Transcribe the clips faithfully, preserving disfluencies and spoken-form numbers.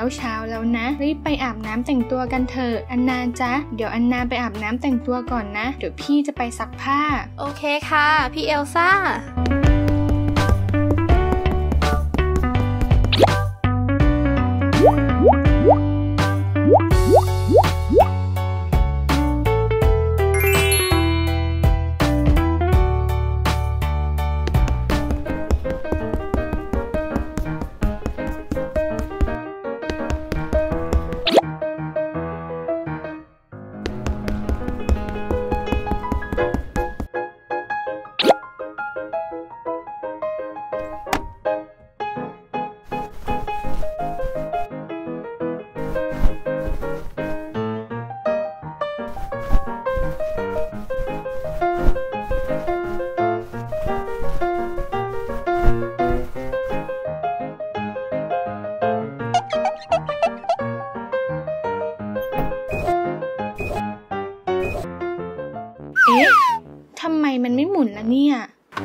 แล้วเช้าแล้วนะรีบไปอาบน้ำแต่งตัวกันเถอะอันนาจ๊ะเดี๋ยวอันนาไปอาบน้ำแต่งตัวก่อนนะเดี๋ยวพี่จะไปซักผ้าโอเคค่ะพี่เอลซ่าเอ๊ะทำไมมันไม่หมุนล่ะเนี่ย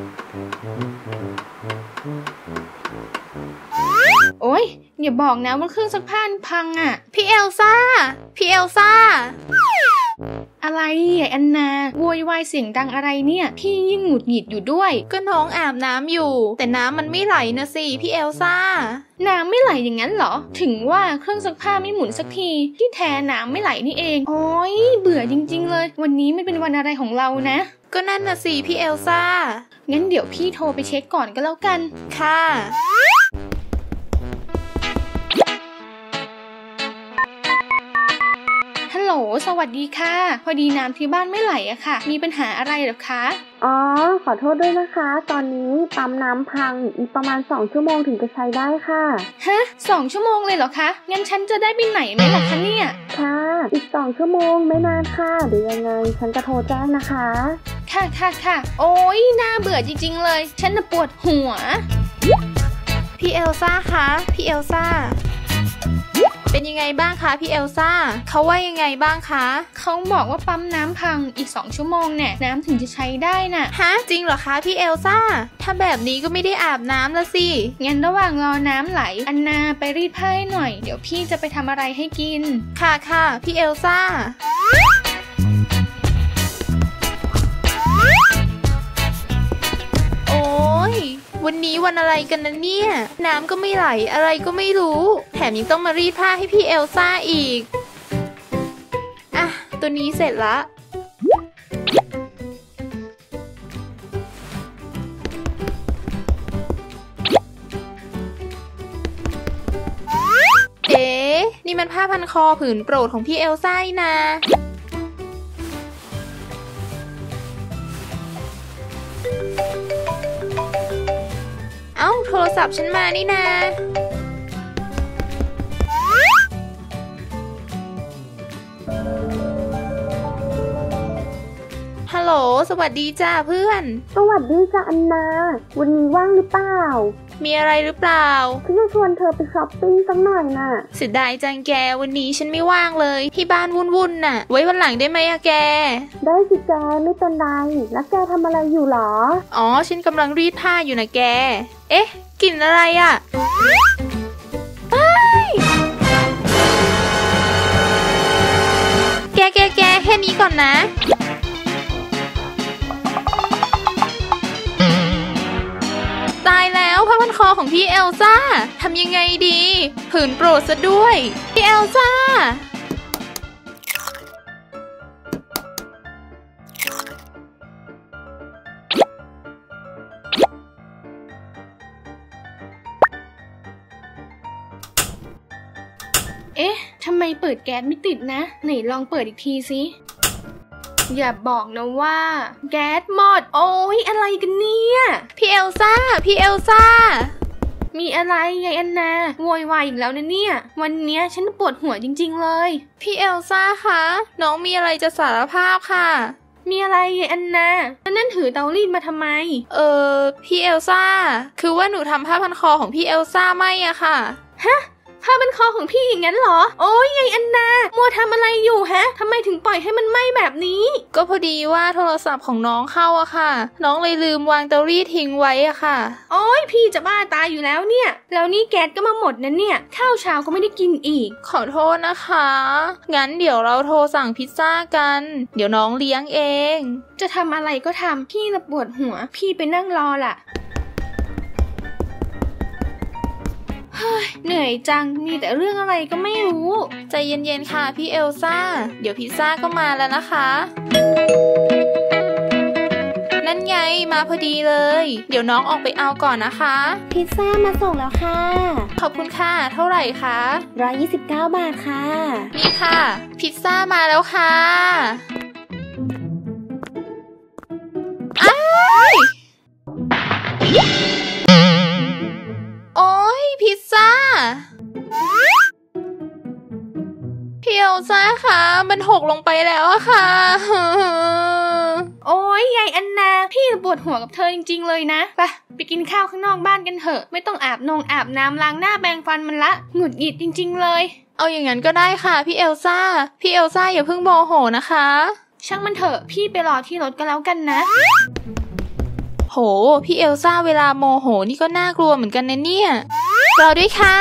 โอ๊ยอย่าบอกนะว่าเครื่องซักผ้าพังอ่ะพี่เอลซ่าพี่เอลซ่าอะไรใหญ่อันนาโวยวายเสียงดังอะไรเนี่ยพี่ยิ่งหงุดหงิดอยู่ด้วยก็น้องอาบน้ำอยู่แต่น้ำมันไม่ไหลนะสิพี่เอลซ่าน้ำไม่ไหลอย่างนั้นเหรอถึงว่าเครื่องซักผ้าไม่หมุนสักทีที่แท้น้ำไม่ไหลนี่เองโอ๊ยเบื่อจริงๆเลยวันนี้ไม่เป็นวันอะไรของเรานะก็นั่นน่ะสิพี่เอลซ่างั้นเดี๋ยวพี่โทรไปเช็คก่อนก็แล้วกันค่ะฮัลโหลสวัสดีค่ะพอดีน้ำที่บ้านไม่ไหลอะค่ะมีปัญหาอะไรหรอคะอ๋อขอโทษด้วยนะคะตอนนี้ปั๊มน้ำพังอีกประมาณสองชั่วโมงถึงจะใช้ได้ค่ะฮะสองชั่วโมงเลยเหรอคะงั้นฉันจะได้ไปไหนไหมล่ะคะเนี่ยค่ะอีกสองชั่วโมงไม่นานค่ะเดี๋ยวยังไงฉันจะโทรแจ้งนะคะค่ะค่ะค่ะโอ๊ยน่าเบื่อจริงๆเลยฉันน่ะปวดหัวพี่เอลซ่าคะพี่เอลซ่าเป็นยังไงบ้างคะพี่เอลซ่าเขาว่ายังไงบ้างคะเขาบอกว่าปั๊มน้ำพังอีกสองชั่วโมงเนี่ยน้ำถึงจะใช้ได้น่ะฮะจริงเหรอคะพี่เอลซ่าถ้าแบบนี้ก็ไม่ได้อาบน้ำละสิงั้นระหว่างรอน้ำไหลอันนาไปรีดผ้าให้หน่อยเดี๋ยวพี่จะไปทำอะไรให้กินค่ะค่ะพี่เอลซ่าโอ๊ยวันนี้วันอะไรกันนะเนี่ยน้ำก็ไม่ไหลอะไรก็ไม่รู้แถมยังต้องมารีดผ้าให้พี่เอลซ่าอีกอ่ะตัวนี้เสร็จละเอ๊ะนี่มันผ้าพันคอผืนโปรดของพี่เอลซ่านะเอ้าโทรศัพท์ฉันมานี่นาฮัลโหลสวัสดีจ้าเพื่อนสวัสดีจ้าอันนาวันนี้ว่างหรือเปล่ามีอะไรหรือเปล่าฉันจะชวนเธอไปช้อปปิ้งสักหน่อยน่ะเสียดายจังแกวันนี้ฉันไม่ว่างเลยที่บ้านวุ่นๆน่ะไว้วันหลังได้ไหมอะแกได้สิแกไม่เป็นไรแล้วแกทำอะไรอยู่หรออ๋อฉันกำลังรีดผ้าอยู่นะแกเอ๊ะกลิ่นอะไรอะแกแกแกแค่นี้ก่อนนะตายแล้วผ้าพันคอของพี่เอลซ่าทำยังไงดีผืนโปรดซะด้วยพี่เอลซ่าเอ๊ะทำไมเปิดแก๊สไม่ติดนะไหนลองเปิดอีกทีสิอย่าบอกนะว่าแก๊สหมดโอ๊ยอะไรกันเนี่ยพี่เอลซ่าพี่เอลซ่ามีอะไรยายอันนาโวยวายอีกแล้วนะเนี่ยวันนี้ฉันปวดหัวจริงๆเลยพี่เอลซ่าคะน้องมีอะไรจะสารภาพค่ะมีอะไรยายอันนาแล้วนั่นถือเตารีดมาทำไมเออพี่เอลซ่าคือว่าหนูทำผ้าพันคอของพี่เอลซ่าไหมอะค่ะฮะผ้ผ้าบันคอของพี่อย่างนั้นเหรอโอ้ยยายอันนามัวทำอะไรอยู่ฮะทำไมถึงปล่อยให้มันไหม้แบบนี้ก็พอดีว่าโทรศัพท์ของน้องเข้าอะค่ะน้องเลยลืมวางเตารีดทิ้งไว้อะค่ะโอ้ยพี่จะบ้าตายอยู่แล้วเนี่ยแล้วนี่แก๊สก็มาหมดนะเนี่ยข้าวเช้าก็ไม่ได้กินอีกขอโทษนะคะงั้นเดี๋ยวเราโทรสั่งพิซซ่ากันเดี๋ยวน้องเลี้ยงเองจะทำอะไรก็ทำพี่ละปวดหัวพี่ไปนั่งรอล่ะเหนื่อยจังมีแต่เรื่องอะไรก็ไม่รู้ใจเย็นๆค่ะพี่เอลซ่าเดี๋ยวพิซซ่าก็มาแล้วนะคะนั่นไงมาพอดีเลยเดี๋ยวน้องออกไปเอาก่อนนะคะพิซซ่ามาส่งแล้วค่ะขอบคุณค่ะเท่าไหร่คะหนึ่งร้อยยี่สิบเก้าบาทค่ะนี่ค่ะพิซซ่ามาแล้วค่ะอ้ายโอ๊ยพิซซ่าพี่เอลซ่าค่ะมันหกลงไปแล้วอะค่ะโอ๊ยยายอันนาพี่ปวดหัวกับเธอจริงๆเลยนะไปไปกินข้าวข้างนอกบ้านกันเถอะไม่ต้องอาบนงอาบน้ำล้างหน้าแปรงฟันมันละหงุดหงิดจริงๆเลยเอาอย่างนั้นก็ได้ค่ะพี่เอลซ่าพี่เอลซ่าอย่าเพิ่งโมโหนะคะช่างมันเถอะพี่ไปรอที่รถก็แล้วกันนะโหพี่เอลซ่าเวลาโมโหนี่ก็น่ากลัวเหมือนกันนะเนี่ยรอด้วยค่ะ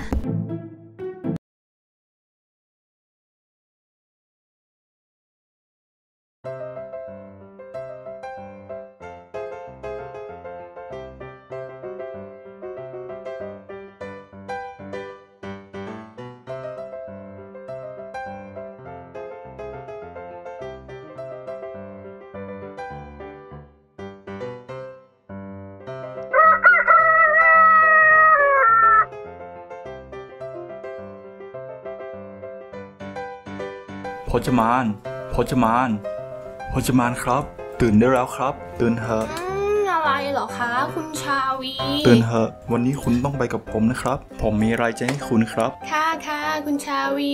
พจมานพจมานพจมานครับตื่นได้แล้วครับตื่นเถอะอะไรเหรอคะคุณชาวีตื่นเถอะวันนี้คุณต้องไปกับผมนะครับผมมีอะไรจะให้คุณครับค่ะค่ะคุณชาวี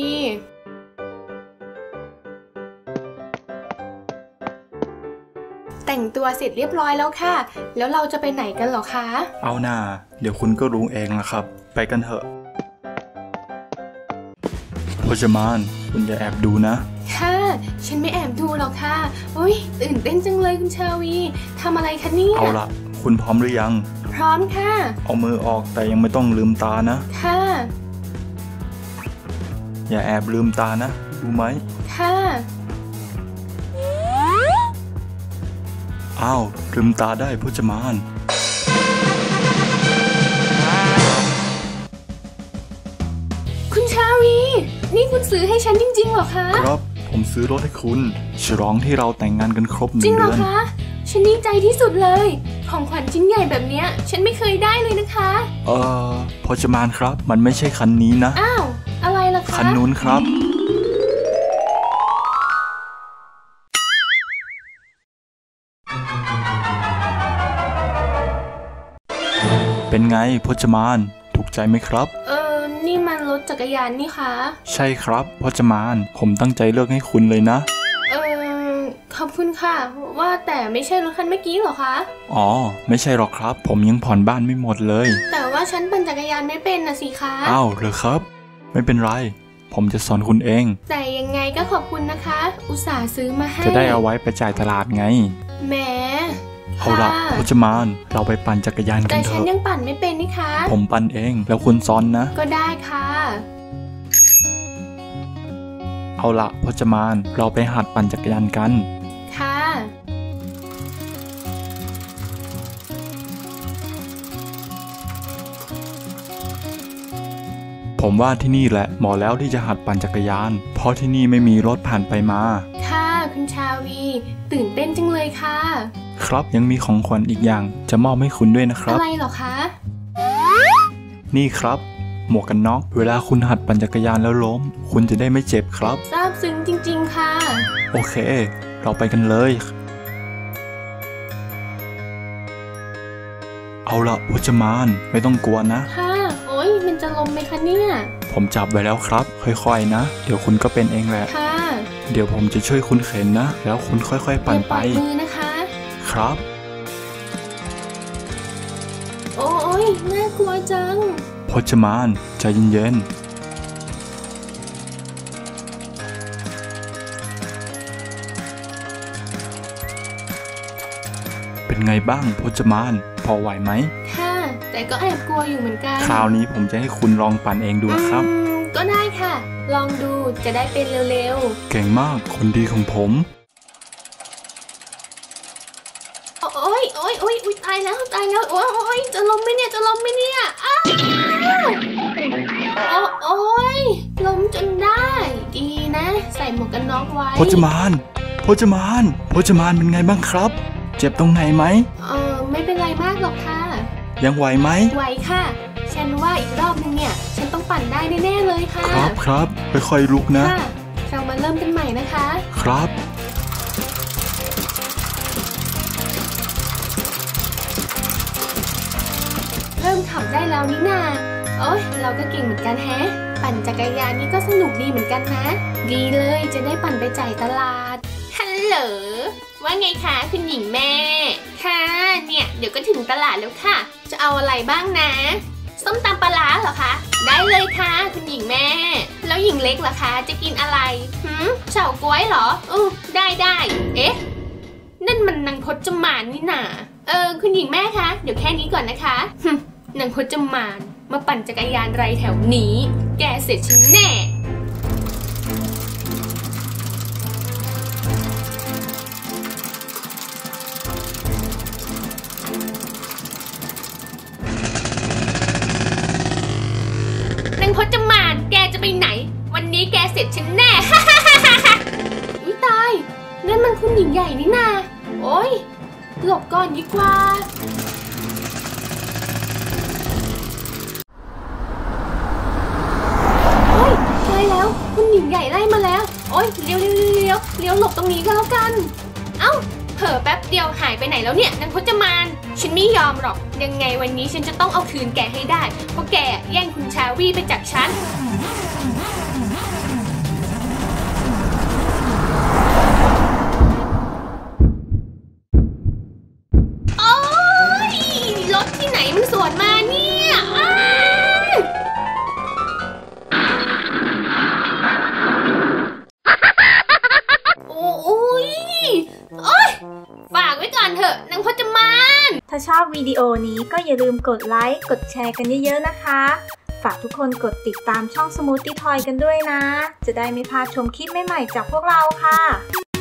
แต่งตัวเสร็จเรียบร้อยแล้วค่ะแล้วเราจะไปไหนกันเหรอคะเอาหน่าเดี๋ยวคุณก็รู้เองละครับไปกันเถอะพจมานคุณอย่าแอบดูนะค่ะฉันไม่แอบดูหรอกค่ะโอ๊ยตื่นเต้นจังเลยคุณชาวีทำอะไรคะเนี่ยเอาล่ะคุณพร้อมหรือยังพร้อมค่ะเอามือออกแต่ยังไม่ต้องลืมตานะค่ะอย่าแอบลืมตานะรู้ไหมค่ะอ้าวลืมตาได้พจมานคุณชาวีนี่คุณซื้อให้ฉันจริงๆเหรอคะครับผมซื้อรถให้คุณฉลองที่เราแต่งงานกันครบหนึ่งเดือนจริงเหรอคะฉันดีใจที่สุดเลยของขวัญชิ้นใหญ่แบบนี้ฉันไม่เคยได้เลยนะคะเอ่อพจมานครับมันไม่ใช่คันนี้นะอ้าวอะไรล่ะคะคันนู้นครับเป็นไงพจมานถูกใจไหมครับเออนี่มันรถจักรยานนี่คะใช่ครับพจมานผมตั้งใจเลือกให้คุณเลยนะเออขอบคุณค่ะว่าแต่ไม่ใช่รถคันเมื่อกี้เหรอคะอ๋อไม่ใช่หรอกครับผมยังผ่อนบ้านไม่หมดเลยแต่ว่าฉันปั่นจักรยานไม่เป็นนะสิคะอ้าวเหรอครับไม่เป็นไรผมจะสอนคุณเองแต่ยังไงก็ขอบคุณนะคะอุตส่าห์ซื้อมาให้จะได้เอาไว้ไปจ่ายตลาดไงแหมเอาละพจมานเราไปปั่นจักรยานกันเถอะแต่ฉันยังปั่นไม่เป็นนี่คะผมปั่นเองแล้วคุณซ้อนนะก็ได้ค่ะเอาละพจมานเราไปหัดปั่นจักรยานกันค่ะผมว่าที่นี่แหละเหมาะแล้วที่จะหัดปั่นจักรยานเพราะที่นี่ไม่มีรถผ่านไปมาค่ะคุณชาวีตื่นเต้นจังเลยค่ะครับยังมีของขวัญอีกอย่างจะมอบให้คุณด้วยนะครับอะไรเหรอคะนี่ครับหมวกกันน็อกเวลาคุณหัดปั่นจักรยานแล้วล้มคุณจะได้ไม่เจ็บครับซาบซึ้งจริงๆค่ะโอเคเราไปกันเลยเอาละพจมานไม่ต้องกลัวนะค่ะโอ๊ยมันจะล้มไหมคะเนี่ยผมจับไว้แล้วครับค่อยๆนะเดี๋ยวคุณก็เป็นเองแหละค่ะเดี๋ยวผมจะช่วยคุณเข็นนะแล้วคุณค่อยๆปั่นไปมือนะคะครับโอ้ยน่ากลัวจังพพจมานใจเย็นๆเป็นไงบ้างพจมานพอไหวไหมค่ะแต่ก็แอบกลัวอยู่เหมือนกันคราวนี้ผมจะให้คุณลองปั่นเองดูครับก็ได้ค่ะลองดูจะได้เป็นเร็วๆเก่งมากคนดีของผมโอ๊ยโอ๊ยโอ๊ยตายแล้วตายแล้วโอ๊ยโอ๊ยจะล้มไหมเนี่ยจะล้มไหมเนี่ยอ้าวโอ๊ยล้มจนได้ดีนะใส่หมวกกันน็อกไว้พจมานพจมานพจมานเป็นไงบ้างครับเจ็บตรงไหนไหมเออไม่เป็นไรมากหรอกค่ะยังไหวไหมไหวค่ะฉันว่าอีกรอบนึงเนี่ยฉันต้องปั่นได้แน่ๆเลยค่ะครับครับค่อยๆลุกนะค่ะเรามาเริ่มกันใหม่นะคะครับเริ่มขับได้แล้วนี่นาโอ๊ยเราก็เก่งเหมือนกันแฮะปั่นจักรยานนี่ก็สนุกดีเหมือนกันนะดีเลยจะได้ปั่นไปจ่ายตลาดฮัลโหลว่าไงคะคุณหญิงแม่ค่ะเนี่ยเดี๋ยวก็ถึงตลาดแล้วค่ะจะเอาอะไรบ้างนะส้มตำปลาร้าเหรอคะได้เลยค่ะคุณหญิงแม่แล้วหญิงเล็กล่ะคะจะกินอะไรหืมเฉาก๊วยเหรออือได้ได้เอ๊ะนั่นมันนางพจมานนี่นาเออคุณหญิงแม่คะเดี๋ยวแค่นี้ก่อนนะคะนางพจมานมาปั่นจักรยานไรแถวนี้แกเสร็จฉันแน่นางพจมานแกจะไปไหนวันนี้แกเสร็จฉันแน่ อุ๊ยตายนั่นมันคุณหญิงใหญ่นี่นาโอ๊ยหลบก่อนดีกว่าโอ๊ยใช่แล้วคุณหญิงใหญ่ไล่มาแล้วโอ๊ยเลี้ยวเลี้ยวเลี้ยวเลี้ยวหลบตรงนี้ก็แล้วกันเอ้าเผลอแป๊บเดียวหายไปไหนแล้วเนี่ยนางพจมานฉันไม่ยอมหรอกยังไงวันนี้ฉันจะต้องเอาคืนแกให้ได้เพราะแกแย่งคุณชาวี่ไปจากฉันโอ๊ยรถที่ไหนมันสวนมาเนี่ยโอ้ยโอ๊ยฝากไว้ก่อนเถอะนางพจมานถ้าชอบวิดีโอนี้ก็อย่าลืมกดไลค์กดแชร์กันเยอะๆนะคะฝากทุกคนกดติดตามช่อง Smoothie Toy กันด้วยนะจะได้ไม่พลาดชมคลิปใหม่ๆจากพวกเราค่ะ